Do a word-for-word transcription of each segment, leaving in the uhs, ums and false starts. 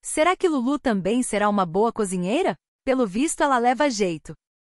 Será que Lulu também será uma boa cozinheira? Pelo visto, ela leva jeito.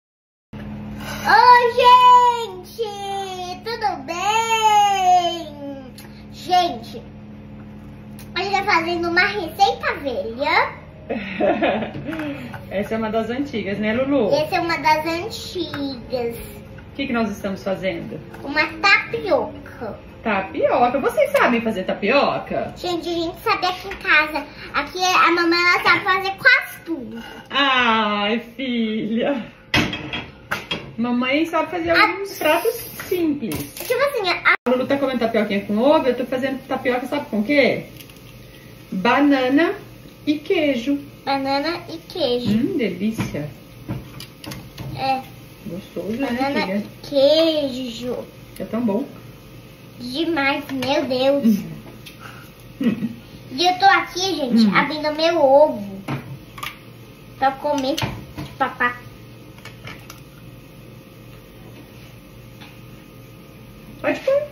Oi, gente! Tudo bem? Gente, a gente tá fazendo uma receita velha. Essa é uma das antigas, né, Lulu? Essa é uma das antigas. O que, que nós estamos fazendo? Uma tapioca. Tapioca? Vocês sabem fazer tapioca? Gente, a gente sabe aqui em casa. Aqui a mamãe ela sabe fazer quase tudo. Ai, filha. Mamãe sabe fazer alguns pratos simples. Tipo assim, a... A Lulu tá comendo tapioquinha com ovo, eu tô fazendo tapioca, sabe com o quê? Banana e queijo. banana e queijo. Hum, delícia. É, Gostoso, banana né, e queijo. filha? É tão bom. Demais, meu Deus. E eu tô aqui, gente, Hum. abrindo meu ovo pra comer papá. Pode pôr.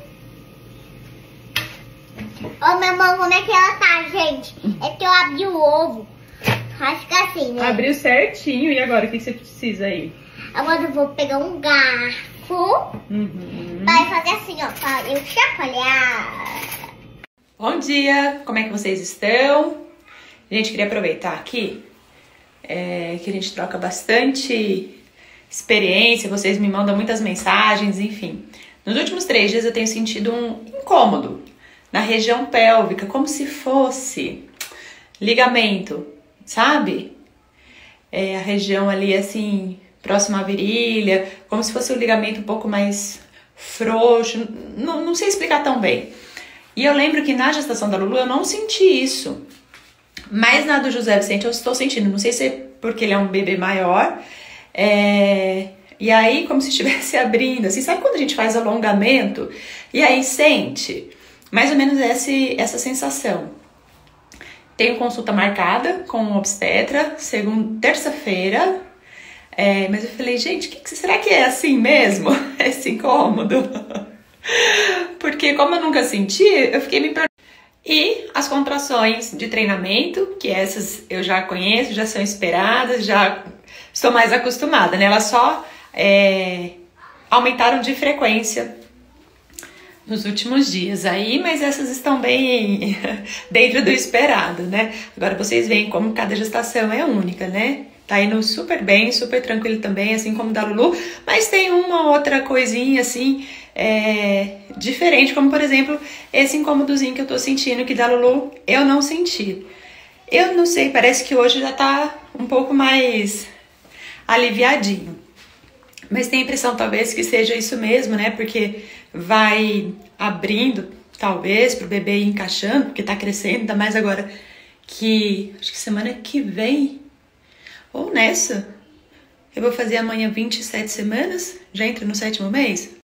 Ó, minha mão, como é que ela tá, gente? É que eu abri o ovo. Acho que assim, né? Abriu certinho. E agora, o que que você precisa aí? Agora eu vou pegar um garfo. Uhum. Vai fazer assim, ó, pra eu chacoalhar. Bom dia, como é que vocês estão? Gente, queria aproveitar aqui é, que a gente troca bastante experiência, vocês me mandam muitas mensagens, enfim. Nos últimos três dias eu tenho sentido um incômodo na região pélvica, como se fosse ligamento, sabe? É, a região ali assim, próxima à virilha, como se fosse um ligamento um pouco mais frouxo, não, não sei explicar tão bem. E eu lembro que na gestação da Lulu eu não senti isso, mas na do José Vicente eu estou sentindo, não sei se é porque ele é um bebê maior, é... e aí como se estivesse abrindo, assim, sabe quando a gente faz alongamento e aí sente? Mais ou menos essa, essa sensação. Tenho consulta marcada com um obstetra, segunda, terça-feira, é, mas eu falei, gente, que, que, será que é assim mesmo, esse incômodo? Porque como eu nunca senti, eu fiquei me perguntando. E as contrações de treinamento, que essas eu já conheço, já são esperadas, já estou mais acostumada, né? Elas só é, aumentaram de frequência nos últimos dias aí, mas essas estão bem dentro do esperado, né? Agora vocês veem como cada gestação é única, né? Tá indo super bem, super tranquilo também, assim como da Lulu, mas tem uma outra coisinha assim, é, diferente, como por exemplo, esse incômodozinho que eu tô sentindo, que da Lulu eu não senti. Eu não sei, parece que hoje já tá um pouco mais aliviadinho. Mas tem a impressão talvez que seja isso mesmo, né? Porque vai abrindo, talvez, pro bebê ir encaixando, porque tá crescendo, ainda mais agora que, acho que semana que vem, ou nessa, eu vou fazer amanhã vinte e sete semanas, já entra no sétimo mês.